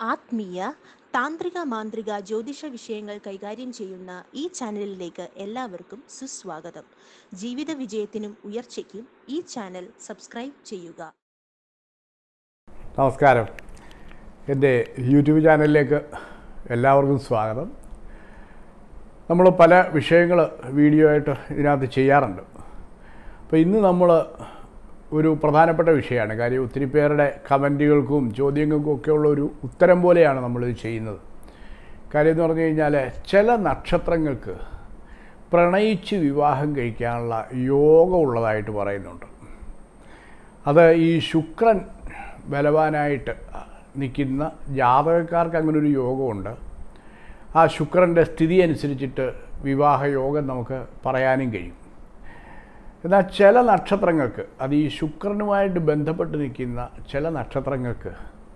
ആത്മീയ താന്ത്രിക മാന്ത്രിക ജ്യോതിഷ വിഷയങ്ങൾ കൈകാര്യം ചെയ്യുന്ന ഈ ചാനലിലേക്ക് എല്ലാവർക്കും സുസ്വാഗതം. ജീവിത വിജയത്തിനും ഉയർച്ചയ്ക്കും ഈ ചാനൽ സബ്സ്ക്രൈബ് ചെയ്യുക. നമസ്കാരം. എൻ്റെ യൂട്യൂബ് ചാനലിലേക്ക് എല്ലാവർക്കും സ്വാഗതം. നമ്മൾ പല വിഷയങ്ങൾ വീഡിയോ ആയിട്ട് ഇതിനകത്ത് ചെയ്യാറുണ്ട്. അപ്പോൾ ഇന്ന് നമ്മൾ ഒരു പ്രധാനപ്പെട്ട വിഷയമാണ്. കാര്യം ഒത്തിരി പേരുടെ കമൻറ്റുകൾക്കും ചോദ്യങ്ങൾക്കും ഒക്കെയുള്ള ഒരു ഉത്തരം പോലെയാണ് നമ്മളിത് ചെയ്യുന്നത്. കാര്യം എന്ന് പറഞ്ഞു കഴിഞ്ഞാൽ ചില നക്ഷത്രങ്ങൾക്ക് പ്രണയിച്ച് വിവാഹം കഴിക്കാനുള്ള യോഗം ഉള്ളതായിട്ട് പറയുന്നുണ്ട്. അത് ഈ ശുക്രൻ ബലവാനായിട്ട് നിൽക്കുന്ന ജാതകക്കാർക്ക് അങ്ങനൊരു യോഗമുണ്ട്. ആ ശുക്രൻ്റെ സ്ഥിതി അനുസരിച്ചിട്ട് വിവാഹ യോഗം നമുക്ക് പറയാനും കഴിയും. എന്നാൽ ചില നക്ഷത്രങ്ങൾക്ക്, അത് ഈ ശുക്രനുമായിട്ട് ബന്ധപ്പെട്ട് നിൽക്കുന്ന ചില നക്ഷത്രങ്ങൾക്ക്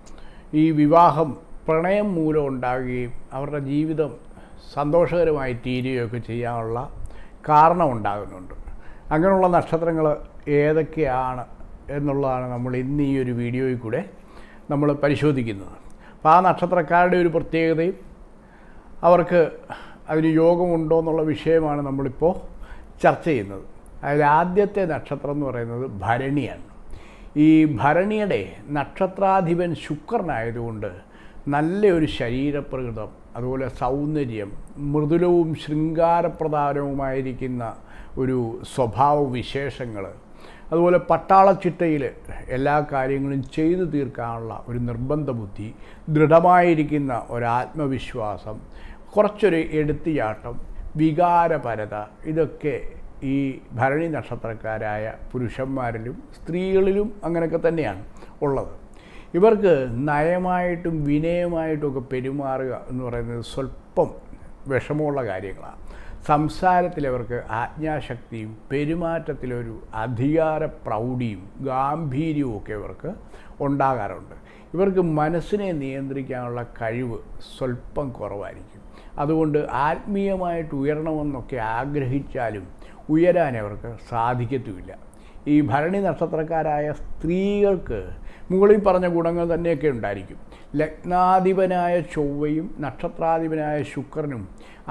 ഈ വിവാഹം പ്രണയം മൂലം ഉണ്ടാകുകയും അവരുടെ ജീവിതം സന്തോഷകരമായി തീരുകയൊക്കെ ചെയ്യാനുള്ള കാരണമുണ്ടാകുന്നുണ്ട്. അങ്ങനെയുള്ള നക്ഷത്രങ്ങൾ ഏതൊക്കെയാണ് എന്നുള്ളതാണ് നമ്മൾ ഇന്ന് ഈ ഒരു വീഡിയോയിൽ കൂടെ നമ്മൾ പരിശോധിക്കുന്നത്. അപ്പോൾ ആ നക്ഷത്രക്കാരുടെ ഒരു പ്രത്യേകതയും അവർക്ക് അതിന് യോഗമുണ്ടോ എന്നുള്ള വിഷയമാണ് നമ്മളിപ്പോൾ ചർച്ച ചെയ്യുന്നത്. അതിൽ ആദ്യത്തെ നക്ഷത്രം എന്ന് പറയുന്നത് ഭരണിയാണ്. ഈ ഭരണിയുടെ നക്ഷത്രാധിപൻ ശുക്രനായതുകൊണ്ട് നല്ലൊരു ശരീരപ്രകൃതം, അതുപോലെ സൗന്ദര്യം, മൃദുലവും ശൃംഗാരപ്രധാനവുമായിരിക്കുന്ന ഒരു സ്വഭാവ വിശേഷങ്ങൾ, അതുപോലെ പട്ടാളച്ചിട്ടയിൽ എല്ലാ കാര്യങ്ങളും ചെയ്തു തീർക്കാനുള്ള ഒരു നിർബന്ധ ബുദ്ധി, ദൃഢമായിരിക്കുന്ന ഒരാത്മവിശ്വാസം, കുറച്ചൊരു എടുത്തുചാട്ടം, വികാരപരത, ഇതൊക്കെ ഈ ഭരണി നക്ഷത്രക്കാരായ പുരുഷന്മാരിലും സ്ത്രീകളിലും അങ്ങനെയൊക്കെ തന്നെയാണ് ഉള്ളത്. ഇവർക്ക് നയമായിട്ടും വിനയമായിട്ടുമൊക്കെ പെരുമാറുക എന്ന് പറയുന്നത് സ്വല്പം വിഷമമുള്ള കാര്യങ്ങളാണ്. സംസാരത്തിലവർക്ക് ആജ്ഞാശക്തിയും പെരുമാറ്റത്തിലൊരു അധികാര പ്രൗഢിയും ഗാംഭീര്യവും ഒക്കെ ഇവർക്ക് ഉണ്ടാകാറുണ്ട്. ഇവർക്ക് മനസ്സിനെ നിയന്ത്രിക്കാനുള്ള കഴിവ് സ്വല്പം കുറവായിരിക്കും. അതുകൊണ്ട് ആത്മീയമായിട്ട് ഉയരണമെന്നൊക്കെ ആഗ്രഹിച്ചാലും ഉയരാൻ അവർക്ക് സാധിക്കത്തുമില്ല. ഈ ഭരണി നക്ഷത്രക്കാരായ സ്ത്രീകൾക്ക് മുകളിൽ പറഞ്ഞ ഗുണങ്ങൾ തന്നെയൊക്കെ ഉണ്ടായിരിക്കും. ലഗ്നാധിപനായ ചൊവ്വയും നക്ഷത്രാധിപനായ ശുക്രനും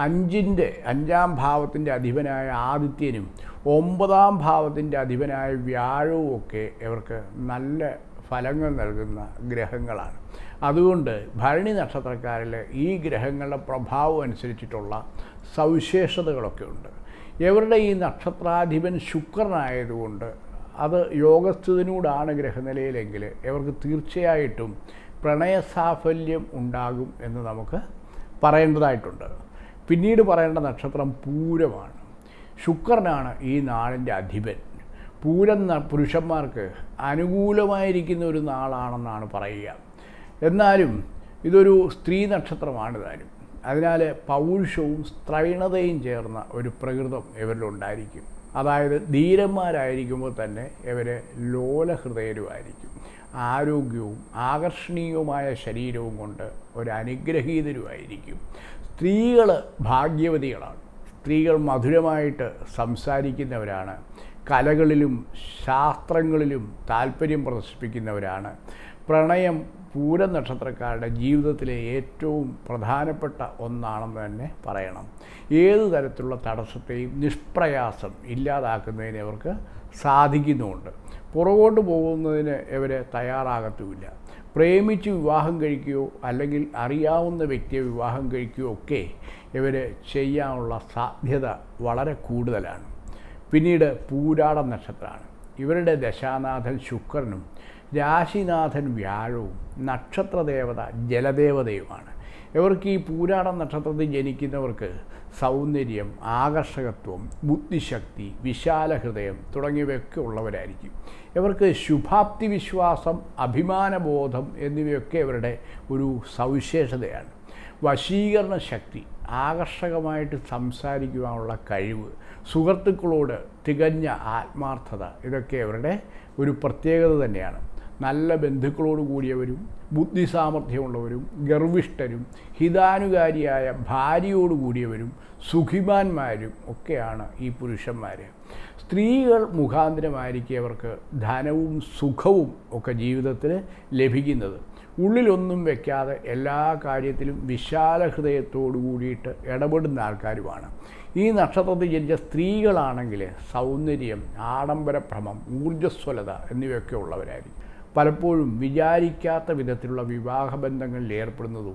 അഞ്ചാം ഭാവത്തിൻ്റെ അധിപനായ ആദിത്യനും 9ാം ഭാവത്തിൻ്റെ അധിപനായ വ്യാഴവും ഒക്കെ ഇവർക്ക് നല്ല ഫലങ്ങൾ നൽകുന്ന ഗ്രഹങ്ങളാണ്. അതുകൊണ്ട് ഭരണി നക്ഷത്രക്കാരിൽ ഈ ഗ്രഹങ്ങളുടെ പ്രഭാവം അനുസരിച്ചിട്ടുള്ള സവിശേഷതകളൊക്കെ ഉണ്ട്. ഇവരുടെ ഈ നക്ഷത്രാധിപൻ ശുക്രനായതുകൊണ്ട് അത് യോഗസ്ഥിതിനോടാണ് ഗ്രഹനിലയിലെങ്കിൽ ഇവർക്ക് തീർച്ചയായിട്ടും പ്രണയസാഫല്യം ഉണ്ടാകും എന്ന് നമുക്ക് പറയേണ്ടതായിട്ടുണ്ട്. പിന്നീട് പറയേണ്ട നക്ഷത്രം പൂരമാണ്. ശുക്രനാണ് ഈ നാളിൻ്റെ അധിപൻ. പൂരം പുരുഷന്മാർക്ക് അനുകൂലമായിരിക്കുന്ന ഒരു നാളാണെന്നാണ് പറയുക. എന്നാലും ഇതൊരു സ്ത്രീ നക്ഷത്രമാണ് താനും. അതിനാൽ പൗരുഷവും സ്ത്രൈണതയും ചേർന്ന ഒരു പ്രകൃതം ഇവരിലുണ്ടായിരിക്കും. അതായത് ധീരന്മാരായിരിക്കുമ്പോൾ തന്നെ ഇവർ ലോലഹൃദയരുമായിരിക്കും. ആരോഗ്യവും ആകർഷണീയവുമായ ശരീരവും കൊണ്ട് ഒരു അനുഗ്രഹീതരുമായിരിക്കും. സ്ത്രീകൾ ഭാഗ്യവതികളാണ്. സ്ത്രീകൾ മധുരമായിട്ട് സംസാരിക്കുന്നവരാണ്. കലകളിലും ശാസ്ത്രങ്ങളിലും താല്പര്യം പ്രദർശിപ്പിക്കുന്നവരാണ്. പ്രണയം പൂര നക്ഷത്രക്കാരുടെ ജീവിതത്തിലെ ഏറ്റവും പ്രധാനപ്പെട്ട ഒന്നാണെന്ന് തന്നെ പറയണം. ഏതു തരത്തിലുള്ള തടസ്സത്തെയും നിഷ്പ്രയാസം ഇല്ലാതാക്കുന്നതിന് അവർക്ക് സാധിക്കുന്നുമുണ്ട്. പുറകോട്ട് പോകുന്നതിന് ഇവർ തയ്യാറാകത്തുമില്ല. പ്രേമിച്ച് വിവാഹം കഴിക്കുകയോ അല്ലെങ്കിൽ അറിയാവുന്ന വ്യക്തിയെ വിവാഹം കഴിക്കുകയോ ഒക്കെ ഇവർ ചെയ്യാനുള്ള സാധ്യത വളരെ കൂടുതലാണ്. പിന്നീട് പൂരാട നക്ഷത്രമാണ്. ഇവരുടെ ദശാനാഥൻ ശുക്രനും രാശിനാഥൻ വ്യാഴവും നക്ഷത്രദേവത ജലദേവതയുമാണ്. ഇവർക്ക് ഈ പൂരാട നക്ഷത്രത്തിൽ ജനിക്കുന്നവർക്ക് സൗന്ദര്യം, ആകർഷകത്വം, ബുദ്ധിശക്തി, വിശാല ഹൃദയം തുടങ്ങിയവയൊക്കെ ഉള്ളവരായിരിക്കും. ഇവർക്ക് ശുഭാപ്തി വിശ്വാസം, അഭിമാനബോധം എന്നിവയൊക്കെ ഇവരുടെ ഒരു സവിശേഷതയാണ്. വശീകരണ ശക്തി, ആകർഷകമായിട്ട് സംസാരിക്കുവാനുള്ള കഴിവ്, സുഹൃത്തുക്കളോട് തികഞ്ഞ ആത്മാർത്ഥത, ഇതൊക്കെ ഇവരുടെ ഒരു പ്രത്യേകത തന്നെയാണ്. നല്ല ബന്ധുക്കളോട് കൂടിയവരും ബുദ്ധിസാമർഥ്യമുള്ളവരും ഗർവിഷ്ഠരും ഹിതാനുകാരിയായ ഭാര്യയോട് കൂടിയവരും സുഖിമാന്മാരും ഒക്കെയാണ് ഈ പുരുഷന്മാർ. സ്ത്രീകൾ മുഖാന്തരമായിരിക്കും അവർക്ക് ധനവും സുഖവും ഒക്കെ ജീവിതത്തിൽ ലഭിക്കുന്നത്. ഉള്ളിലൊന്നും വെക്കാതെ എല്ലാ കാര്യത്തിലും വിശാല ഹൃദയത്തോടു കൂടിയിട്ട് ഇടപെടുന്ന ആൾക്കാരുമാണ്. ഈ നക്ഷത്രത്തിൽ ജനിച്ച സ്ത്രീകളാണെങ്കിൽ സൗന്ദര്യം, ആഡംബരഭ്രമം, ഊർജ്ജസ്വലത എന്നിവയൊക്കെ ഉള്ളവരായിരിക്കും. പലപ്പോഴും വിചാരിക്കാത്ത വിധത്തിലുള്ള വിവാഹബന്ധങ്ങളിൽ ഏർപ്പെടുന്നതും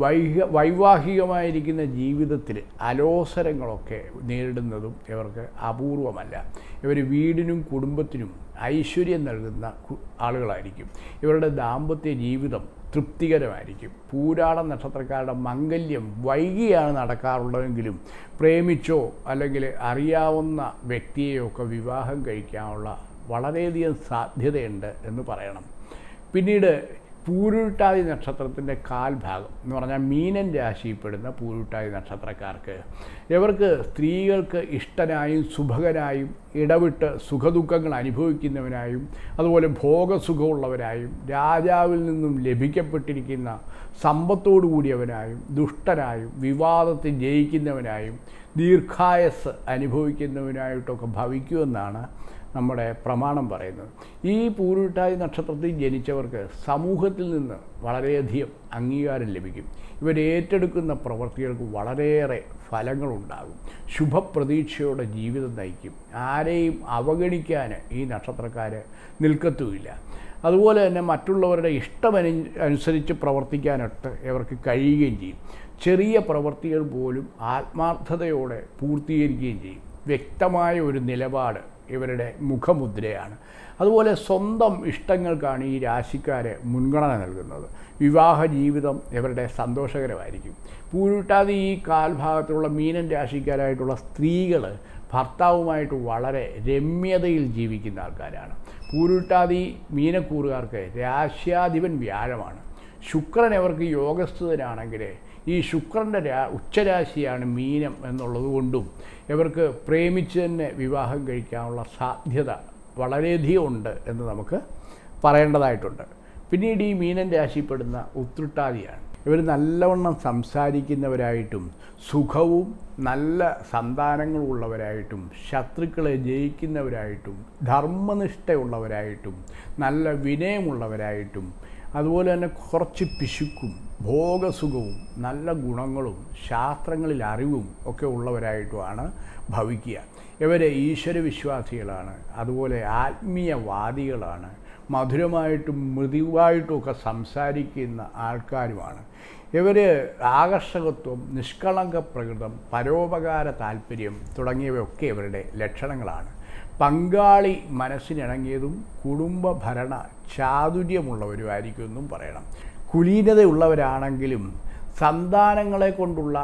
വൈവാഹികമായിരിക്കുന്ന ജീവിതത്തിൽ അലോസരങ്ങളൊക്കെ നേരിടുന്നതും ഇവർക്ക് അപൂർവമല്ല. ഇവർ വീടിനും കുടുംബത്തിനും ഐശ്വര്യം നൽകുന്ന ആളുകളായിരിക്കും. ഇവരുടെ ദാമ്പത്യ ജീവിതം തൃപ്തികരമായിരിക്കും. പൂരാട നക്ഷത്രക്കാരുടെ മംഗല്യം വൈകിയാണ് നടക്കാറുള്ളതെങ്കിലും പ്രേമിച്ചോ അല്ലെങ്കിൽ അറിയാവുന്ന വ്യക്തിയെയൊക്കെ വിവാഹം കഴിക്കാനുള്ള വളരെയധികം സാധ്യതയുണ്ട് എന്ന് പറയണം. പിന്നീട് പൂരുരുട്ടാതി നക്ഷത്രത്തിൻ്റെ കാൽഭാഗം എന്ന് പറഞ്ഞാൽ മീനൻ രാശിയിൽപ്പെടുന്ന പൂരുരുട്ടാതി നക്ഷത്രക്കാർക്ക് ഇവർക്ക് സ്ത്രീകൾക്ക് ഇഷ്ടനായും സുഭകനായും ഇടവിട്ട് സുഖദുഃഖങ്ങൾ അനുഭവിക്കുന്നവനായും അതുപോലെ ഭോഗസുഖമുള്ളവരായും രാജാവിൽ നിന്നും ലഭിക്കപ്പെട്ടിരിക്കുന്ന സമ്പത്തോടു കൂടിയവനായും ദുഷ്ടനായും വിവാദത്തിൽ ജയിക്കുന്നവനായും ദീർഘായസ് അനുഭവിക്കുന്നവനായിട്ടൊക്കെ ഭവിക്കുമെന്നാണ് നമ്മുടെ പ്രമാണം പറയുന്നത്. ഈ പൂരുരുട്ടാതി നക്ഷത്രത്തിൽ ജനിച്ചവർക്ക് സമൂഹത്തിൽ നിന്ന് വളരെയധികം അംഗീകാരം ലഭിക്കും. ഇവരേറ്റെടുക്കുന്ന പ്രവൃത്തികൾക്ക് വളരെയേറെ ഫലങ്ങളുണ്ടാകും. ശുഭപ്രതീക്ഷയോടെ ജീവിതം നയിക്കും. ആരെയും അവഗണിക്കാൻ ഈ നക്ഷത്രക്കാർ നിൽക്കത്തുമില്ല. അതുപോലെ തന്നെ മറ്റുള്ളവരുടെ അനുസരിച്ച് പ്രവർത്തിക്കാനൊട്ട് ഇവർക്ക് കഴിയുകയും ചെയ്യും. ചെറിയ പ്രവൃത്തികൾ പോലും ആത്മാർത്ഥതയോടെ പൂർത്തീകരിക്കുകയും ചെയ്യും. വ്യക്തമായ ഒരു നിലപാട് ഇവരുടെ മുഖമുദ്രയാണ്. അതുപോലെ സ്വന്തം ഇഷ്ടങ്ങൾക്കാണ് ഈ രാശിക്കാരെ മുൻഗണന നൽകുന്നത്. വിവാഹ ജീവിതം ഇവരുടെ സന്തോഷകരമായിരിക്കും. പൂരുരുട്ടാതി ഈ കാൽഭാഗത്തുള്ള മീനൻ രാശിക്കാരായിട്ടുള്ള സ്ത്രീകൾ ഭർത്താവുമായിട്ട് വളരെ രമ്യതയിൽ ജീവിക്കുന്ന ആൾക്കാരാണ്. പൂരുരുട്ടാതി മീനക്കൂറുകാർക്ക് രാശ്യാധിപൻ വ്യാഴമാണ്. ശുക്രൻ അവർക്ക് യോഗസ്ഥിതനാണെങ്കിൽ ഈ ശുക്രൻ്റെ ഉച്ചരാശിയാണ് മീനം എന്നുള്ളത് കൊണ്ടും ഇവർക്ക് പ്രേമിച്ച് തന്നെ വിവാഹം കഴിക്കാനുള്ള സാധ്യത വളരെയധികം ഉണ്ട് എന്ന് നമുക്ക് പറയേണ്ടതായിട്ടുണ്ട്. പിന്നീട് ഈ മീനൻ രാശിപ്പെടുന്ന ഉത്രട്ടാതിയാണ്. ഇവർ നല്ലവണ്ണം സംസാരിക്കുന്നവരായിട്ടും സുഖവും നല്ല സന്താനങ്ങളുള്ളവരായിട്ടും ശത്രുക്കളെ ജയിക്കുന്നവരായിട്ടും ധർമ്മനിഷ്ഠയുള്ളവരായിട്ടും നല്ല വിനയമുള്ളവരായിട്ടും അതുപോലെ തന്നെ കുറച്ച് പിശുക്കും ഭോഗസുഖവും നല്ല ഗുണങ്ങളും ശാസ്ത്രങ്ങളിൽ അറിവും ഒക്കെ ഉള്ളവരായിട്ടുമാണ് ഭവിക്കുക. ഇവരെ ഈശ്വരവിശ്വാസികളാണ്. അതുപോലെ ആത്മീയവാദികളാണ്. മധുരമായിട്ടും മൃദുവായിട്ടും ഒക്കെ സംസാരിക്കുന്ന ആൾക്കാരുമാണ്. ഇവർ ആകർഷകത്വം, നിഷ്കളങ്ക പ്രകൃതം, പരോപകാര താല്പര്യം തുടങ്ങിയവയൊക്കെ ഇവരുടെ ലക്ഷണങ്ങളാണ്. പങ്കാളി മനസ്സിനിണങ്ങിയതും കുടുംബഭരണ ചാതുര്യമുള്ളവരുമായിരിക്കും എന്നും പറയണം. കുലീനതയുള്ളവരാണെങ്കിലും സന്താനങ്ങളെ കൊണ്ടുള്ള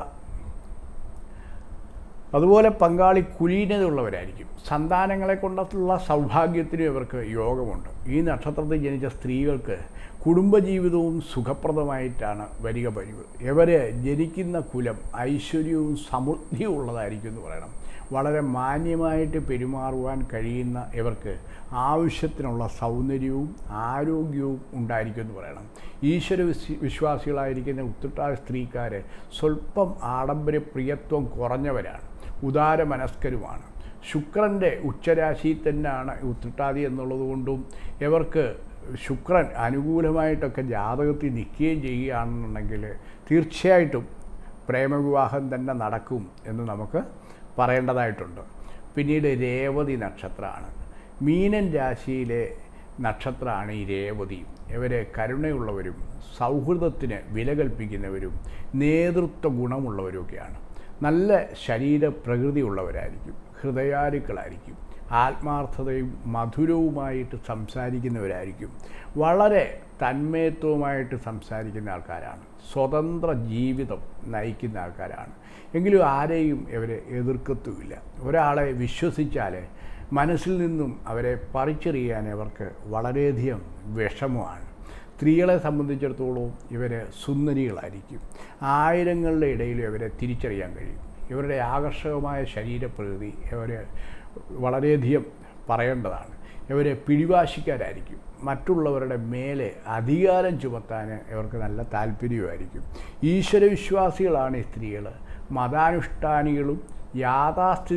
അതുപോലെ പങ്കാളി കുലീനതയുള്ളവരായിരിക്കും. സന്താനങ്ങളെ കൊണ്ടുള്ള സൗഭാഗ്യത്തിനും ഇവർക്ക് യോഗമുണ്ട്. ഈ നക്ഷത്രത്തിൽ ജനിച്ച സ്ത്രീകൾക്ക് കുടുംബജീവിതവും സുഖപ്രദമായിട്ടാണ് വരിക പതിവ്. ഇവർ ജനിക്കുന്ന കുലം ഐശ്വര്യവും സമൃദ്ധിയും ഉള്ളതായിരിക്കും എന്ന് പറയണം. വളരെ മാന്യമായിട്ട് പെരുമാറുവാൻ കഴിയുന്ന ഇവർക്ക് ആവശ്യത്തിനുള്ള സൗന്ദര്യവും ആരോഗ്യവും ഉണ്ടായിരിക്കും എന്ന് പറയണം. ഈശ്വര വിശ്വാസികളായിരിക്കുന്ന ഉത്രട്ടാതി സ്ത്രീക്കാർ സ്വല്പം ആഡംബരപ്രിയത്വം കുറഞ്ഞവരാണ്. ഉദാരമനസ്കരുമാണ്. ശുക്രൻ്റെ ഉച്ചരാശിയിൽ തന്നെയാണ് ഉത്രട്ടാതി എന്നുള്ളത് കൊണ്ടും ഇവർക്ക് ശുക്രൻ അനുകൂലമായിട്ടൊക്കെ ജാതകത്തിൽ നിൽക്കുകയും ചെയ്യുകയാണെന്നുണ്ടെങ്കിൽ തീർച്ചയായിട്ടും പ്രേമവിവാഹം തന്നെ നടക്കും എന്ന് നമുക്ക് പറയേണ്ടതായിട്ടുണ്ട്. പിന്നീട് രേവതി നക്ഷത്രമാണ്. മീനൻ രാശിയിലെ നക്ഷത്രമാണ് ഈ രേവതി. ഇവർ കരുണയുള്ളവരും സൗഹൃദത്തിന് വില കൽപ്പിക്കുന്നവരും നേതൃത്വ ഗുണമുള്ളവരുമൊക്കെയാണ്. നല്ല ശരീരപ്രകൃതിയുള്ളവരായിരിക്കും. ഹൃദയാലുക്കളായിരിക്കും. ആത്മാർത്ഥതയും മധുരവുമായിട്ട് സംസാരിക്കുന്നവരായിരിക്കും. വളരെ തന്മയത്വമായിട്ട് സംസാരിക്കുന്ന ആൾക്കാരാണ്. സ്വതന്ത്ര ജീവിതം നയിക്കുന്ന ആൾക്കാരാണ്. എങ്കിലും ആരെയും ഇവരെ എതിർക്കത്തുമില്ല. ഒരാളെ വിശ്വസിച്ചാൽ മനസ്സിൽ നിന്നും അവരെ പറിച്ചെറിയാൻ അവർക്ക് വളരെയധികം വിഷമമാണ്. സ്ത്രീകളെ സംബന്ധിച്ചിടത്തോളം ഇവർ സുന്ദരികളായിരിക്കും. ആയിരങ്ങളുടെ ഇടയിൽ ഇവരെ തിരിച്ചറിയാൻ കഴിയും. ഇവരുടെ ആകർഷകമായ ശരീരപ്രകൃതി ഇവർ വളരെയധികം പറയേണ്ടതാണ്. ഇവർ പിടിവാശിക്കാരായിരിക്കും. മറ്റുള്ളവരുടെ മേലെ അധികാരം ചുമത്താൻ ഇവർക്ക് നല്ല താല്പര്യമായിരിക്കും. ഈശ്വരവിശ്വാസികളാണ് ഈ സ്ത്രീകൾ. മതാനുഷ്ഠാനികളും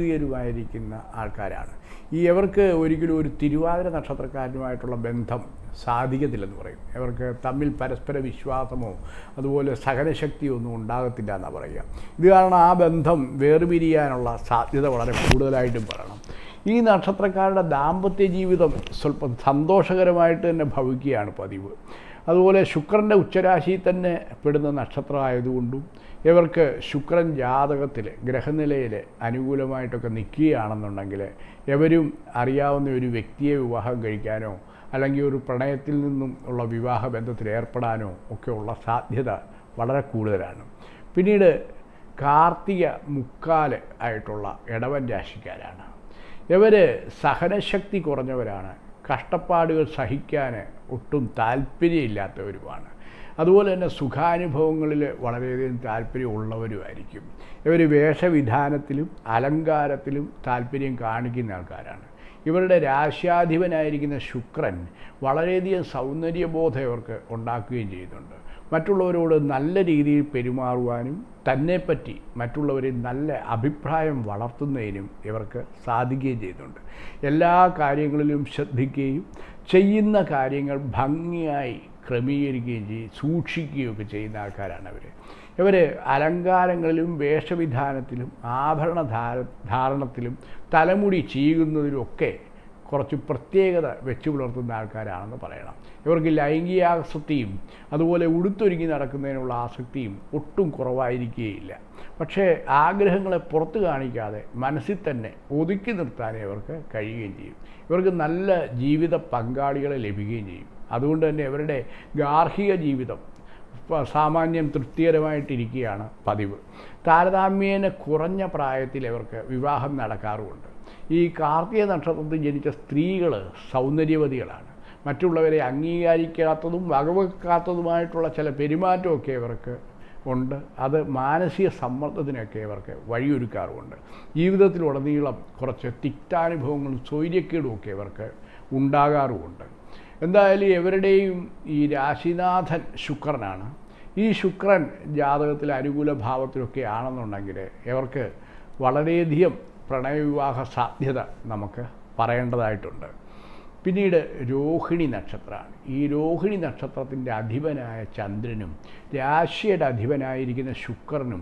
യാഥാസ്ഥിതികരുമായിരിക്കുന്ന ആൾക്കാരാണ്. ഇവർക്ക് ഒരിക്കലും ഒരു തിരുവാതിര നക്ഷത്രക്കാരനുമായിട്ടുള്ള ബന്ധം സാധിക്കത്തില്ലെന്ന് പറയും. ഇവർക്ക് തമ്മിൽ പരസ്പര വിശ്വാസമോ അതുപോലെ സഹനശക്തിയോ ഒന്നും ഉണ്ടാകത്തില്ല എന്നാണ് പറയുക. ഇത് കാരണം ആ ബന്ധം വേർപിരിയാനുള്ള സാധ്യത വളരെ കൂടുതലായിട്ടും പറയണം. ഈ നക്ഷത്രക്കാരുടെ ദാമ്പത്യ ജീവിതം സ്വല്പം സന്തോഷകരമായിട്ട് തന്നെ ഭവിക്കുകയാണ് പതിവ്. അതുപോലെ ശുക്രൻ്റെ ഉച്ചരാശിയിൽ തന്നെ പെടുന്ന നക്ഷത്രമായതുകൊണ്ടും ഇവർക്ക് ശുക്രൻ ജാതകത്തിൽ ഗ്രഹനിലയിൽ അനുകൂലമായിട്ടൊക്കെ നിൽക്കുകയാണെന്നുണ്ടെങ്കിൽ എവരും അറിയാവുന്ന ഒരു വ്യക്തിയെ വിവാഹം കഴിക്കാനോ അല്ലെങ്കിൽ ഒരു പ്രണയത്തിൽ നിന്നും ഉള്ള വിവാഹ ബന്ധത്തിൽ ഏർപ്പെടാനോ ഒക്കെയുള്ള സാധ്യത വളരെ കൂടുതലാണ്. പിന്നീട് കാർത്തിക മുക്കാല് ആയിട്ടുള്ള ഇടവൻ രാശിക്കാരാണ്. ഇവർ സഹനശക്തി കുറഞ്ഞവരാണ്. കഷ്ടപ്പാടുകൾ സഹിക്കാൻ ഒട്ടും താല്പര്യമില്ലാത്തവരുമാണ്. അതുപോലെ തന്നെ സുഖാനുഭവങ്ങളിൽ വളരെയധികം താല്പര്യമുള്ളവരുമായിരിക്കും. ഇവർ വേഷവിധാനത്തിലും അലങ്കാരത്തിലും താല്പര്യം കാണിക്കുന്ന ആൾക്കാരാണ്. ഇവരുടെ രാശ്യാധിപനായിരിക്കുന്ന ശുക്രൻ വളരെയധികം സൗന്ദര്യബോധം ഇവർക്ക് ഉണ്ടാക്കുകയും ചെയ്യുന്നുണ്ട്. മറ്റുള്ളവരോട് നല്ല രീതിയിൽ പെരുമാറുവാനും തന്നെപ്പറ്റി മറ്റുള്ളവരിൽ നല്ല അഭിപ്രായം വളർത്തുന്നതിനും ഇവർക്ക് സാധിക്കുകയും ചെയ്യുന്നുണ്ട്. എല്ലാ കാര്യങ്ങളിലും ശ്രദ്ധിക്കുകയും ചെയ്യുന്ന കാര്യങ്ങൾ ഭംഗിയായി ക്രമീകരിക്കുകയും സൂക്ഷിക്കുകയൊക്കെ ചെയ്യുന്ന ആൾക്കാരാണ് അവർ. ഇവർ അലങ്കാരങ്ങളിലും വേഷവിധാനത്തിലും ആഭരണ ധാരണത്തിലും തലമുടി ചീകുന്നതിലുമൊക്കെ കുറച്ച് പ്രത്യേകത വെച്ചു പുലർത്തുന്ന ആൾക്കാരാണെന്ന് പറയണം. ഇവർക്ക് ലൈംഗികാസക്തിയും അതുപോലെ ഉടുത്തൊരുങ്ങി നടക്കുന്നതിനുള്ള ആസക്തിയും ഒട്ടും കുറവായിരിക്കുകയില്ല. പക്ഷേ ആഗ്രഹങ്ങളെ പുറത്തു കാണിക്കാതെ മനസ്സിൽ തന്നെ ഒതുക്കി നിർത്താനേ ഇവർക്ക് കഴിയുകയും ചെയ്യും. ഇവർക്ക് നല്ല ജീവിത പങ്കാളികളെ ലഭിക്കുകയും ചെയ്യും. അതുകൊണ്ട് തന്നെ ഇവരുടെ ഗാർഹിക ജീവിതം സാമാന്യം തൃപ്തികരമായിട്ടിരിക്കുകയാണ് പതിവ്. താരതമ്യേന കുറഞ്ഞ പ്രായത്തിൽ ഇവർക്ക് വിവാഹം നടക്കാറുമുണ്ട്. ഈ കാർത്തിക നക്ഷത്രത്തിൽ ജനിച്ച സ്ത്രീകൾ സൗന്ദര്യവതികളാണ്. മറ്റുള്ളവരെ അംഗീകരിക്കാത്തതും വകവെക്കാത്തതുമായിട്ടുള്ള ചില പെരുമാറ്റമൊക്കെ ഇവർക്ക് ഉണ്ട്. അത് മാനസിക സമ്മർദ്ദത്തിനൊക്കെ ഇവർക്ക് വഴിയൊരുക്കാറുമുണ്ട്. ജീവിതത്തിലുടനീളം കുറച്ച് തിക്താനുഭവങ്ങളും സ്വൈര്യക്കേടുമൊക്കെ ഇവർക്ക് ഉണ്ടാകാറുമുണ്ട്. എന്തായാലും ഇവരുടെയും ഈ രാശിനാഥൻ ശുക്രനാണ്. ഈ ശുക്രൻ ജാതകത്തിൽ അനുകൂല ഭാവത്തിലൊക്കെ ആണെന്നുണ്ടെങ്കിൽ ഇവർക്ക് വളരെയധികം പ്രണയവിവാഹ സാധ്യത നമുക്ക് പറയേണ്ടതായിട്ടുണ്ട്. പിന്നീട് രോഹിണി നക്ഷത്രമാണ്. ഈ രോഹിണി നക്ഷത്രത്തിൻ്റെ അധിപനായ ചന്ദ്രനും രാശിയുടെ അധിപനായിരിക്കുന്ന ശുക്രനും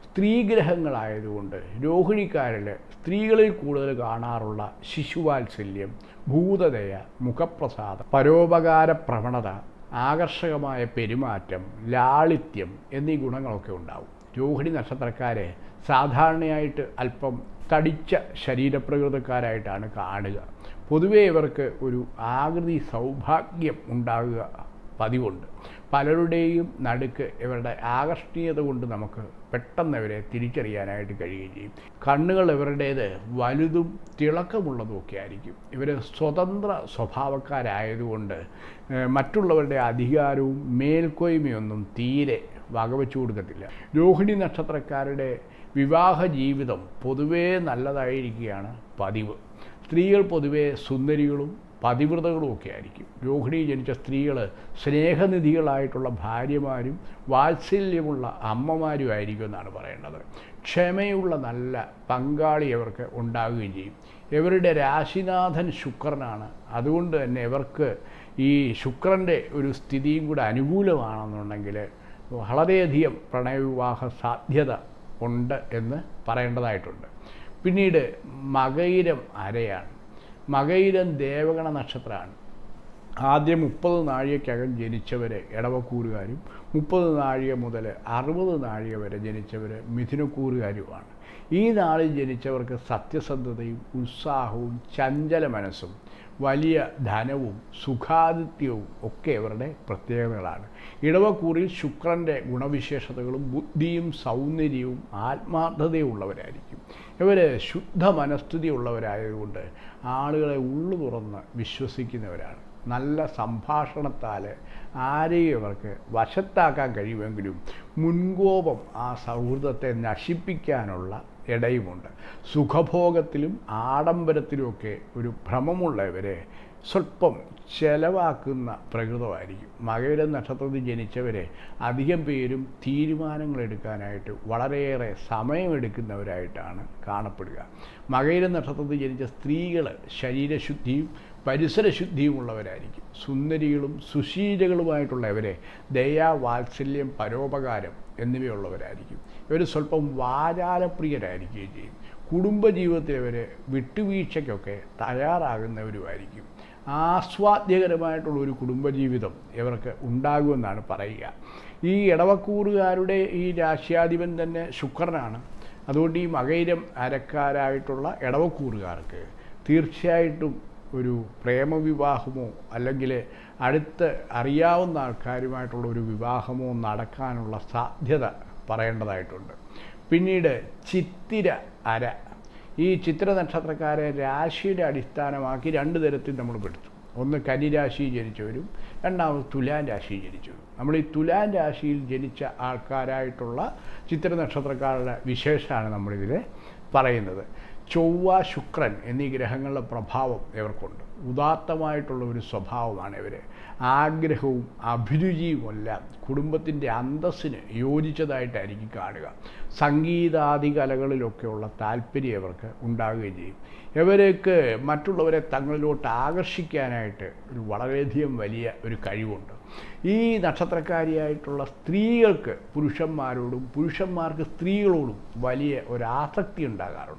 സ്ത്രീഗ്രഹങ്ങളായതുകൊണ്ട് രോഹിണിക്കാരിൽ സ്ത്രീകളിൽ കൂടുതൽ കാണാറുള്ള ശിശുവാത്സല്യം, ഭൂതദയ, മുഖപ്രസാദം, പരോപകാര പ്രവണത, ആകർഷകമായ പെരുമാറ്റം, ലാളിത്യം എന്നീ ഗുണങ്ങളൊക്കെ ഉണ്ടാവും. രോഹിണി നക്ഷത്രക്കാരെ സാധാരണയായിട്ട് അല്പം തടിച്ച ശരീരപ്രകൃതക്കാരായിട്ടാണ് കാണുക. പൊതുവേ ഇവർക്ക് ഒരു ആകൃതി സൗഭാഗ്യം ഉണ്ടാകുക പതിവുണ്ട്. പലരുടെയും നടുക്ക് ഇവരുടെ ആകർഷണീയത കൊണ്ട് നമുക്ക് പെട്ടെന്ന് ഇവരെ തിരിച്ചറിയാനായിട്ട് കഴിയുകയും ചെയ്യും. കണ്ണുകൾ ഇവരുടേത് വലുതും തിളക്കമുള്ളതുമൊക്കെ ആയിരിക്കും. ഇവർ സ്വതന്ത്ര സ്വഭാവക്കാരായതുകൊണ്ട് മറ്റുള്ളവരുടെ അധികാരവും മേൽക്കോയ്മയൊന്നും തീരെ വകവെച്ചു കൊടുക്കത്തില്ല. രോഹിണി നക്ഷത്രക്കാരുടെ വിവാഹ ജീവിതം പൊതുവേ നല്ലതായിരിക്കുകയാണ് പതിവ്. സ്ത്രീകൾ പൊതുവേ സുന്ദരികളും പതിവ്രതകളുമൊക്കെ ആയിരിക്കും. രോഹിണി ജനിച്ച സ്ത്രീകൾ സ്നേഹനിധികളായിട്ടുള്ള ഭാര്യമാരും വാത്സല്യമുള്ള അമ്മമാരും ആയിരിക്കും എന്നാണ് പറയേണ്ടത്. ക്ഷമയുള്ള നല്ല പങ്കാളി അവർക്ക് ഉണ്ടാവുകയും ചെയ്യും. ഇവരുടെ രാശിനാഥൻ ശുക്രനാണ്. അതുകൊണ്ട് തന്നെ ഇവർക്ക് ഈ ശുക്രൻ്റെ ഒരു സ്ഥിതിയും കൂടെ അനുകൂലമാണെന്നുണ്ടെങ്കിൽ വളരെയധികം പ്രണയവിവാഹ സാധ്യത ഉണ്ട് എന്ന് പറയേണ്ടതായിട്ടുണ്ട്. പിന്നീട് മകയിരം അരയാണ്. മകയിരം ദേവഗണ നക്ഷത്രമാണ്. ആദ്യം 30 നാഴികയ്ക്കകം ജനിച്ചവർ ഇടവക്കൂറുകാരും 30 നാഴിക മുതൽ 60 നാഴിക വരെ ജനിച്ചവർ മിഥുനക്കൂറുകാരുമാണ്. ഈ നാളിൽ ജനിച്ചവർക്ക് സത്യസന്ധതയും ഉത്സാഹവും ചഞ്ചല മനസ്സും വലിയ ധനവും സുഖാദിത്യവും ഒക്കെ ഇവരുടെ പ്രത്യേകതകളാണ്. ഇടവക്കൂറിൽ ശുക്രൻ്റെ ഗുണവിശേഷതകളും ബുദ്ധിയും സൗന്ദര്യവും ആത്മാർത്ഥതയും ഉള്ളവരായിരിക്കും. ഇവർ ശുദ്ധ മനസ്ഥിതി ഉള്ളവരായതുകൊണ്ട് ആളുകളെ ഉള്ളു തുറന്ന് വിശ്വസിക്കുന്നവരാണ്. നല്ല സംഭാഷണത്താൽ ആരെയും ഇവർക്ക് വശത്താക്കാൻ കഴിയുമെങ്കിലും മുൻകോപം ആ സൗഹൃദത്തെ നശിപ്പിക്കാനുള്ള ഇടയുമുണ്ട്. സുഖഭോഗത്തിലും ആഡംബരത്തിലുമൊക്കെ ഒരു ഭ്രമമുള്ളവരെ സ്വല്പം ചെലവാക്കുന്ന പ്രകൃതമായിരിക്കും. മകയിര നക്ഷത്രത്തിൽ ജനിച്ചവരെ അധികം പേരും തീരുമാനങ്ങളെടുക്കാനായിട്ട് വളരെയേറെ സമയമെടുക്കുന്നവരായിട്ടാണ് കാണപ്പെടുക. മകയിര നക്ഷത്രത്തിൽ ജനിച്ച സ്ത്രീകൾ ശരീരശുദ്ധിയും പരിസരശുദ്ധിയുമുള്ളവരായിരിക്കും. സുന്ദരികളും സുശീലകളുമായിട്ടുള്ളവരെ ദയ, വാത്സല്യം, പരോപകാരം എന്നിവയുള്ളവരായിരിക്കും. ഇവർ സ്വല്പം വാചാലപ്രിയരായിരിക്കുകയും ചെയ്യും. കുടുംബജീവിതത്തിൽ ഇവർ വിട്ടുവീഴ്ചയ്ക്കൊക്കെ തയ്യാറാകുന്നവരുമായിരിക്കും. ആസ്വാദ്യകരമായിട്ടുള്ള ഒരു കുടുംബജീവിതം ഇവർക്ക് ഉണ്ടാകുമെന്നാണ് പറയുക. ഈ ഇടവക്കൂറുകാരുടെ ഈ രാശ്യാധിപൻ തന്നെ ശുക്രനാണ്. അതുകൊണ്ട് ഈ മകയിരം അരക്കാരായിട്ടുള്ള ഇടവക്കൂറുകാർക്ക് തീർച്ചയായിട്ടും ഒരു പ്രേമവിവാഹമോ അല്ലെങ്കിൽ അടുത്ത് അറിയാവുന്ന ആൾക്കാരുമായിട്ടുള്ള ഒരു വിവാഹമോ നടക്കാനുള്ള സാധ്യത പറയേണ്ടതായിട്ടുണ്ട്. പിന്നീട് ചിത്തിര അര. ഈ ചിത്ര നക്ഷത്രക്കാരെ രാശിയുടെ അടിസ്ഥാനമാക്കി രണ്ട് തരത്തിൽ നമ്മൾ പെടുത്തും. ഒന്ന് കന്നിരാശി ജനിച്ചവരും, രണ്ടാമത് തുലാം രാശിയിൽ ജനിച്ചവരും. നമ്മൾ ഈ തുലാം രാശിയിൽ ജനിച്ച ആൾക്കാരായിട്ടുള്ള ചിത്ര നക്ഷത്രക്കാരുടെ വിശേഷമാണ് നമ്മളിതിൽ പറയുന്നത്. ചൊവ്വ, ശുക്രൻ എന്നീ ഗ്രഹങ്ങളുടെ പ്രഭാവം ഇവർക്കുണ്ട്. ഉദാത്തമായിട്ടുള്ള ഒരു സ്വഭാവമാണ് ഇവർ. ആഗ്രഹവും അഭിരുചിയുമെല്ലാം കുടുംബത്തിൻ്റെ അന്തസ്സിന് യോജിച്ചതായിട്ടായിരിക്കും കാണുക. സംഗീതാദി കലകളിലൊക്കെയുള്ള താല്പര്യം ഇവർക്ക് ഉണ്ടാകുകയും ചെയ്യും. ഇവർക്ക് മറ്റുള്ളവരെ തങ്ങളിലോട്ട് ആകർഷിക്കാനായിട്ട് ഒരു വളരെയധികം വലിയ ഒരു കഴിവുണ്ട്. ഈ നക്ഷത്രക്കാരിയായിട്ടുള്ള സ്ത്രീകൾക്ക് പുരുഷന്മാരോടും പുരുഷന്മാർക്ക് സ്ത്രീകളോടും വലിയ ഒരാസക്തി ഉണ്ടാകാറുണ്ട്.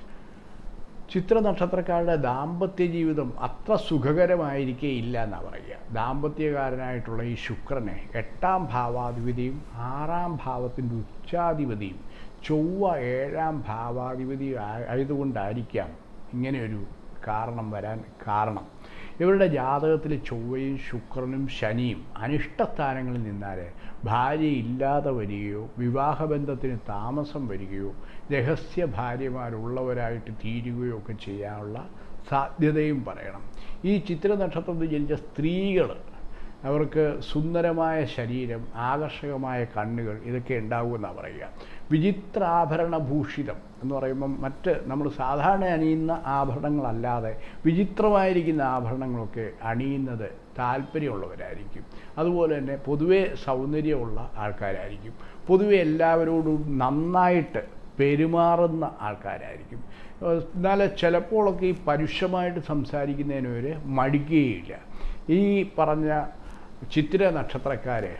ചിത്ര നക്ഷത്രക്കാരുടെ ദാമ്പത്യ ജീവിതം അത്ര സുഖകരമായിരിക്കേയില്ല എന്നാണ് പറയുക. ദാമ്പത്യകാരനായിട്ടുള്ള ഈ ശുക്രനെ 8ാം ഭാവാധിപതിയും 6ാം ഭാവത്തിൻ്റെ ഉച്ചാധിപതിയും ചൊവ്വ 7ാം ഭാവാധിപതി ആയതുകൊണ്ടായിരിക്കാം ഇങ്ങനെയൊരു കാരണം വരാൻ കാരണം. ഇവരുടെ ജാതകത്തിൽ ചൊവ്വയും ശുക്രനും ശനിയും അനിഷ്ടസ്ഥാനങ്ങളിൽ നിന്നാൽ ഭാര്യയില്ലാതെ വരികയോ വിവാഹബന്ധത്തിന് താമസം വരികയോ രഹസ്യ ഭാര്യമാരുള്ളവരായിട്ട് തീരുകയോ ഒക്കെ ചെയ്യാനുള്ള സാധ്യതയും പറയണം. ഈ ചിത്ര നക്ഷത്രത്തിൽ ജനിച്ച സ്ത്രീകൾ അവർക്ക് സുന്ദരമായ ശരീരം, ആകർഷകമായ കണ്ണുകൾ ഇതൊക്കെ ഉണ്ടാകുമെന്നാണ് പറയുക. വിചിത്രാഭരണഭൂഷിതം എന്ന് പറയുമ്പം മറ്റ് നമ്മൾ സാധാരണ അണിയുന്ന ആഭരണങ്ങളല്ലാതെ വിചിത്രമായിരിക്കുന്ന ആഭരണങ്ങളൊക്കെ അണിയുന്നത് താല്പര്യമുള്ളവരായിരിക്കും. അതുപോലെ തന്നെ പൊതുവെ സൗന്ദര്യമുള്ള ആൾക്കാരായിരിക്കും. പൊതുവെ എല്ലാവരോടും നന്നായിട്ട് പെരുമാറുന്ന ആൾക്കാരായിരിക്കും. എന്നാൽ ചിലപ്പോഴൊക്കെ ഈ പരുഷമായിട്ട് സംസാരിക്കുന്നതിന് വരെ മടിക്കുകയില്ല. ഈ പറഞ്ഞ ചിത്ര നക്ഷത്രക്കാരെ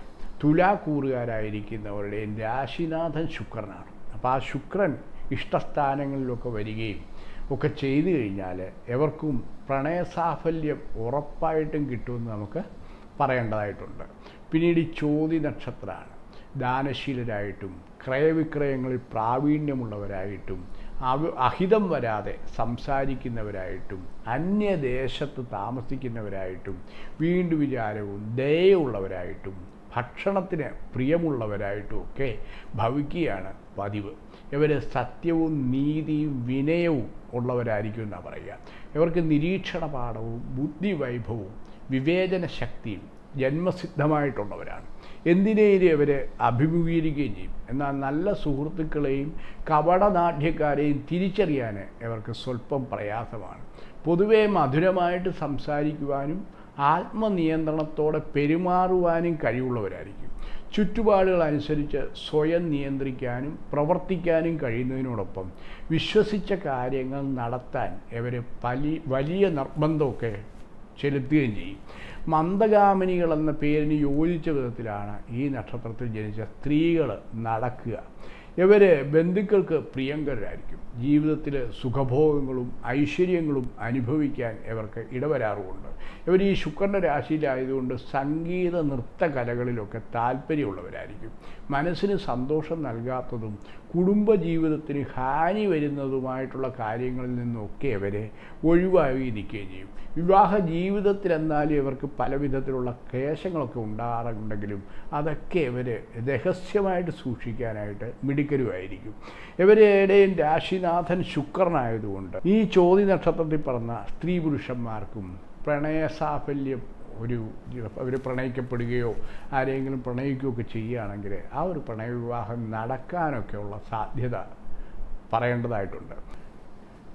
തുലാക്കൂറുകാരായിരിക്കുന്നവരുടെയും രാശിനാഥൻ ശുക്രനാണ്. അപ്പോൾ ആ ശുക്രൻ ഇഷ്ടസ്ഥാനങ്ങളിലൊക്കെ വരികയും ഒക്കെ ചെയ്തു കഴിഞ്ഞാൽ എവർക്കും പ്രണയസാഫല്യം ഉറപ്പായിട്ടും കിട്ടുമെന്ന് നമുക്ക് പറയേണ്ടതായിട്ടുണ്ട്. പിന്നീട് ഈ ചോതി നക്ഷത്രമാണ്. ദാനശീലരായിട്ടും ക്രയവിക്രയങ്ങളിൽ പ്രാവീണ്യമുള്ളവരായിട്ടും അഹിതം വരാതെ സംസാരിക്കുന്നവരായിട്ടും അന്യദേശത്ത് താമസിക്കുന്നവരായിട്ടും വീണ്ടും വിചാരവും ദയയുള്ളവരായിട്ടും ഭക്ഷണത്തിന് പ്രിയമുള്ളവരായിട്ടും ഒക്കെ ഭവിക്കുകയാണ് പതിവ്. ഇവർ സത്യവും നീതിയും വിനയവും ഉള്ളവരായിരിക്കും എന്നാണ് പറയുക. ഇവർക്ക് നിരീക്ഷണ പാഠവും ബുദ്ധിവൈഭവവും വിവേചന ശക്തിയും ജന്മസിദ്ധമായിട്ടുള്ളവരാണ്. എന്തിനേലും ഇവർ അഭിമുഖീകരിക്കുകയും ചെയ്യും. എന്നാൽ നല്ല സുഹൃത്തുക്കളെയും കപടനാട്യക്കാരെയും തിരിച്ചറിയാൻ ഇവർക്ക് സ്വല്പം പ്രയാസമാണ്. പൊതുവെ മധുരമായിട്ട് സംസാരിക്കുവാനും ആത്മനിയന്ത്രണത്തോടെ പെരുമാറുവാനും കഴിവുള്ളവരായിരിക്കും. ചുറ്റുപാടുകൾ അനുസരിച്ച് സ്വയം നിയന്ത്രിക്കാനും പ്രവർത്തിക്കാനും കഴിയുന്നതിനോടൊപ്പം വിശ്വസിച്ച കാര്യങ്ങൾ നടത്താൻ ഇവർ വലിയ നിർബന്ധമൊക്കെ ചെലുത്തുകയും ചെയ്യും. മന്ദഗാമിനികളെന്ന പേരിന് യോജിച്ച വിധത്തിലാണ് ഈ നക്ഷത്രത്തിൽ ജനിച്ച സ്ത്രീകൾ നടക്കുക. ഇവർ ബന്ധുക്കൾക്ക് പ്രിയങ്കരായിരിക്കും. ജീവിതത്തിൽ സുഖഭോഗങ്ങളും ഐശ്വര്യങ്ങളും അനുഭവിക്കാൻ ഇവർക്ക് ഇടവരാറുമുണ്ട്. ഇവർ ഈ ശുക്രൻ്റെ രാശിയിലായതുകൊണ്ട് സംഗീത നൃത്ത കലകളിലൊക്കെ താല്പര്യമുള്ളവരായിരിക്കും. മനസ്സിന് സന്തോഷം നൽകാത്തതും കുടുംബജീവിതത്തിന് ഹാനി വരുന്നതുമായിട്ടുള്ള കാര്യങ്ങളിൽ നിന്നൊക്കെ ഇവരെ ഒഴിവായി നിൽക്കുകയും ചെയ്യും. വിവാഹ ജീവിതത്തിലെന്നാലും ഇവർക്ക് പല വിധത്തിലുള്ള ക്ലേശങ്ങളൊക്കെ ഉണ്ടാകാറുണ്ടെങ്കിലും അതൊക്കെ ഇവർ രഹസ്യമായിട്ട് സൂക്ഷിക്കാനായിട്ട് മിടുക്കരുമായിരിക്കും. ഇവരുടെയും രാശിനാഥൻ ശുക്രനായതുകൊണ്ട് ഈ ചോതി നക്ഷത്രത്തിൽ പറഞ്ഞ സ്ത്രീ പുരുഷന്മാർക്കും പ്രണയസാഫല്യം അവർ പ്രണയിക്കപ്പെടുകയോ ആരെങ്കിലും പ്രണയിക്കുകയൊക്കെ ചെയ്യുകയാണെങ്കിൽ ആ ഒരു പ്രണയവിവാഹം നടക്കാനൊക്കെയുള്ള സാധ്യത പറയേണ്ടതായിട്ടുണ്ട്.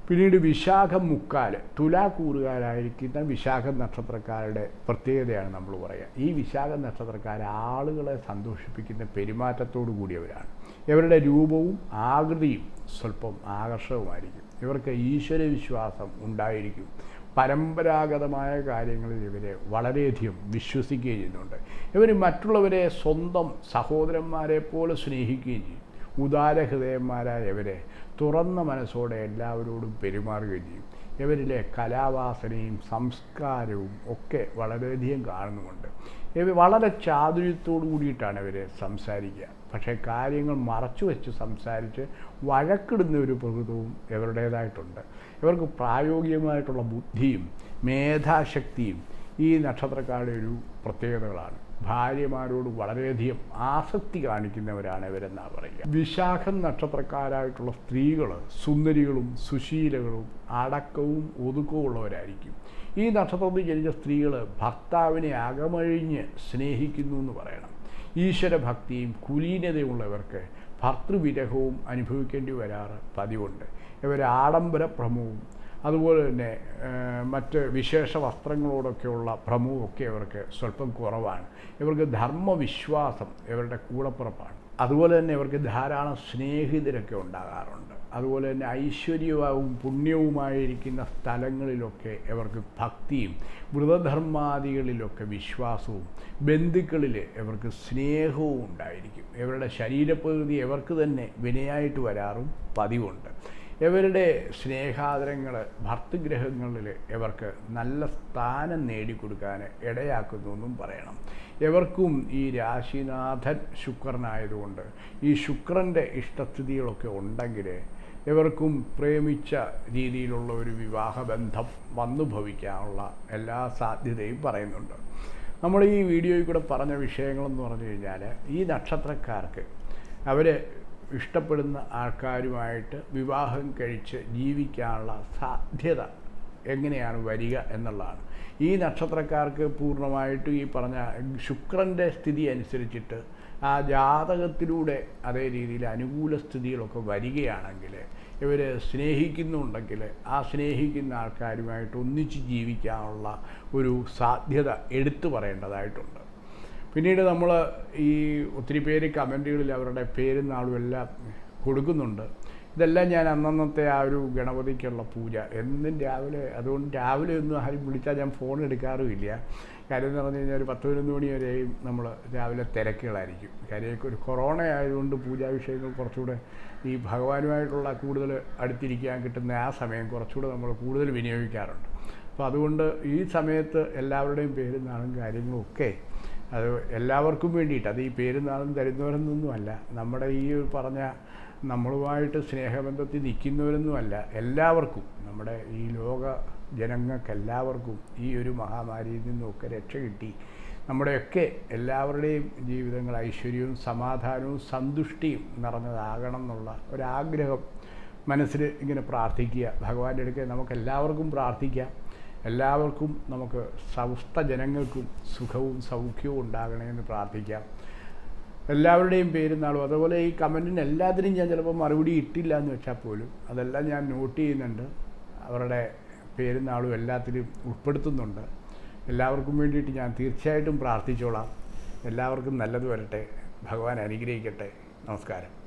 പിന്നീട് വിശാഖം മുക്കാൽ തുലാക്കൂറുകാരായിരിക്കുന്ന വിശാഖം നക്ഷത്രക്കാരുടെ പ്രത്യേകതയാണ് നമ്മൾ പറയുക. ഈ വിശാഖം നക്ഷത്രക്കാർ ആളുകളെ സന്തോഷിപ്പിക്കുന്ന പെരുമാറ്റത്തോടു കൂടിയവരാണ്. ഇവരുടെ രൂപവും ആകൃതിയും സ്വല്പം ആകർഷകമായിരിക്കും. ഇവർക്ക് ഈശ്വരവിശ്വാസം ഉണ്ടായിരിക്കും. പരമ്പരാഗതമായ കാര്യങ്ങളിൽ ഇവരെ വളരെയധികം വിശ്വസിക്കുകയും ചെയ്യുന്നുണ്ട്. ഇവർ മറ്റുള്ളവരെ സ്വന്തം സഹോദരന്മാരെ പോലെ സ്നേഹിക്കുകയും ചെയ്യും. ഉദാരഹൃദയന്മാരായ ഇവരെ തുറന്ന മനസ്സോടെ എല്ലാവരോടും പെരുമാറുകയും ചെയ്യും. ഇവരിലെ കലാവാസനയും സംസ്കാരവും ഒക്കെ വളരെയധികം കാണുന്നുമുണ്ട്. ഇവർ വളരെ ചാതുര്യത്തോടു കൂടിയിട്ടാണ് ഇവർ സംസാരിക്കുക. പക്ഷേ കാര്യങ്ങൾ മറച്ചു വെച്ച് സംസാരിച്ച് വഴക്കിടുന്ന ഒരു പ്രകൃതവും ഇവരുടേതായിട്ടുണ്ട്. ഇവർക്ക് പ്രായോഗികമായിട്ടുള്ള ബുദ്ധിയും മേധാശക്തിയും ഈ നക്ഷത്രക്കാരുടെ ഒരു പ്രത്യേകതകളാണ്. ഭാര്യമാരോട് വളരെയധികം ആസക്തി കാണിക്കുന്നവരാണ് ഇവരെന്നാണ് പറയുക. വിശാഖം നക്ഷത്രക്കാരായിട്ടുള്ള സ്ത്രീകൾ സുന്ദരികളും സുശീലകളും അടക്കവും ഒതുക്കവും ഉള്ളവരായിരിക്കും. ഈ നക്ഷത്രത്തിൽ ജനിച്ച സ്ത്രീകൾ ഭർത്താവിനെ അകമഴിഞ്ഞ് സ്നേഹിക്കുന്നു എന്ന് പറയണം. ഈശ്വരഭക്തിയും കുലീനതയുമുള്ളവർക്ക് ഭർത്തൃവിരഹവും അനുഭവിക്കേണ്ടി വരാറ് പതിവുണ്ട്. ഇവർ ആഡംബര ഭ്രമവും അതുപോലെ തന്നെ മറ്റ് വിശേഷ വസ്ത്രങ്ങളോടൊക്കെയുള്ള ഭ്രമവുമൊക്കെ ഇവർക്ക് സ്വല്പം കുറവാണ്. ഇവർക്ക് ധർമ്മവിശ്വാസം ഇവരുടെ കൂടപ്പുറപ്പാണ്. അതുപോലെ തന്നെ ഇവർക്ക് ധാരാളം സ്നേഹിതരൊക്കെ ഉണ്ടാകാറുണ്ട്. അതുപോലെ തന്നെ ഐശ്വര്യവും പുണ്യവുമായിരിക്കുന്ന സ്ഥലങ്ങളിലൊക്കെ ഇവർക്ക് ഭക്തിയും വ്രതധർമാദികളിലൊക്കെ വിശ്വാസവും ബന്ധുക്കളിൽ ഇവർക്ക് സ്നേഹവും ഉണ്ടായിരിക്കും. ഇവരുടെ ശരീരപ്രകൃതി ഇവർക്ക് തന്നെ വിനയായിട്ട് വരാറും പതിവുണ്ട്. ഇവരുടെ സ്നേഹാദരങ്ങൾ ഭർതൃഗ്രഹങ്ങളിൽ ഇവർക്ക് നല്ല സ്ഥാനം നേടിക്കൊടുക്കാൻ ഇടയാക്കുന്നു എന്നും പറയണം. ഇവർക്കും ഈ രാശിനാഥൻ ശുക്രനായതുകൊണ്ട് ഈ ശുക്രൻ്റെ ഇഷ്ടസ്ഥിതികളൊക്കെ ഉണ്ടെങ്കിൽ ഇവർക്കും പ്രേമിച്ച രീതിയിലുള്ള ഒരു വിവാഹബന്ധം വന്നു ഭവിക്കാനുള്ള എല്ലാ സാധ്യതയും പറയുന്നുണ്ട്. നമ്മൾ ഈ വീഡിയോയിൽ കൂടെ പറഞ്ഞ വിഷയങ്ങളെന്ന് പറഞ്ഞു കഴിഞ്ഞാൽ ഈ നക്ഷത്രക്കാർക്ക് അവർ ഇഷ്ടപ്പെടുന്ന ആൾക്കാരുമായിട്ട് വിവാഹം കഴിച്ച് ജീവിക്കാനുള്ള സാധ്യത എങ്ങനെയാണ് വരിക എന്നുള്ളതാണ്. ഈ നക്ഷത്രക്കാർക്ക് പൂർണ്ണമായിട്ടും ഈ പറഞ്ഞ ശുക്രൻ്റെ സ്ഥിതി അനുസരിച്ചിട്ട് ആ ജാതകത്തിലൂടെ അതേ രീതിയിൽ അനുകൂല സ്ഥിതികളൊക്കെ വരികയാണെങ്കിൽ ഇവർ സ്നേഹിക്കുന്നുണ്ടെങ്കിൽ ആ സ്നേഹിക്കുന്ന ആൾക്കാരുമായിട്ട് ഒന്നിച്ച് ജീവിക്കാനുള്ള ഒരു സാധ്യത എടുത്തു പറയേണ്ടതായിട്ടുണ്ട്. പിന്നീട് നമ്മൾ ഈ ഒത്തിരി പേര് കമൻറ്റുകളിൽ അവരുടെ പേരും നാളും എല്ലാം കൊടുക്കുന്നുണ്ട്. ഇതെല്ലാം ഞാൻ അന്നന്നത്തെ ആ ഒരു ഗണപതിക്കുള്ള പൂജ എന്നും രാവിലെ, അതുകൊണ്ട് രാവിലെ ഒന്നും ആരും വിളിച്ചാൽ ഞാൻ ഫോൺ എടുക്കാറുമില്ല. കാര്യം എന്ന് പറഞ്ഞു കഴിഞ്ഞാൽ ഒരു 10-11 മണി വരെയും നമ്മൾ രാവിലെ തിരക്കുകളായിരിക്കും. കാര്യം ഒരു കൊറോണ ആയതുകൊണ്ട് പൂജാ വിഷയങ്ങൾ കുറച്ചുകൂടെ ഈ ഭഗവാനുമായിട്ടുള്ള കൂടുതൽ അടുത്തിരിക്കാൻ കിട്ടുന്ന ആ സമയം കുറച്ചുകൂടെ നമ്മൾ കൂടുതൽ വിനിയോഗിക്കാറുണ്ട്. അപ്പോൾ അതുകൊണ്ട് ഈ സമയത്ത് എല്ലാവരുടെയും പേരും നാളും കാര്യങ്ങളും ഒക്കെ അത് എല്ലാവർക്കും വേണ്ടിയിട്ട്, അത് ഈ പേരും നാളും തരുന്നവരെന്നൊന്നുമല്ല, നമ്മുടെ ഈ പറഞ്ഞ നമ്മളുമായിട്ട് സ്നേഹബന്ധത്തിൽ നിൽക്കുന്നവരൊന്നുമല്ല, എല്ലാവർക്കും, നമ്മുടെ ഈ ലോക ജനങ്ങൾക്കെല്ലാവർക്കും ഈ ഒരു മഹാമാരിയിൽ നിന്നൊക്കെ രക്ഷ കിട്ടി നമ്മുടെയൊക്കെ എല്ലാവരുടെയും ജീവിതങ്ങൾ ഐശ്വര്യവും സമാധാനവും സന്തുഷ്ടിയും നിറഞ്ഞതാകണം എന്നുള്ള ഒരാഗ്രഹം മനസ്സിൽ ഇങ്ങനെ പ്രാർത്ഥിക്കുക. ഭഗവാന്റെ അടുക്കെ നമുക്കെല്ലാവർക്കും പ്രാർത്ഥിക്കാം. എല്ലാവർക്കും നമുക്ക് സമസ്ത ജനങ്ങൾക്കും സുഖവും സൗഖ്യവും ഉണ്ടാകണമെന്ന് പ്രാർത്ഥിക്കാം. എല്ലാവരുടെയും പേരും നാളും, അതുപോലെ ഈ കമൻറ്റിന് എല്ലാത്തിനും ഞാൻ ചിലപ്പോൾ മറുപടി ഇട്ടില്ല എന്ന് വെച്ചാൽ പോലും അതെല്ലാം ഞാൻ നോട്ട് ചെയ്യുന്നുണ്ട്. അവരുടെ പേരും നാളും എല്ലാത്തിലും ഉൾപ്പെടുത്തുന്നുണ്ട്. എല്ലാവർക്കും വേണ്ടിയിട്ട് ഞാൻ തീർച്ചയായിട്ടും പ്രാർത്ഥിച്ചോളാം. എല്ലാവർക്കും നല്ലത് വരട്ടെ. ഭഗവാൻ അനുഗ്രഹിക്കട്ടെ. നമസ്കാരം.